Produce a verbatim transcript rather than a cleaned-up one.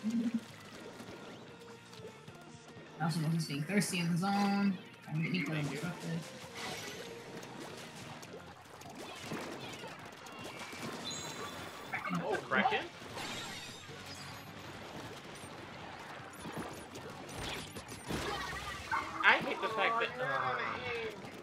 I also know he's being thirsty in the zone. I need Nico to disrupt this. Oh, Kraken? I hate the fact that... Uh,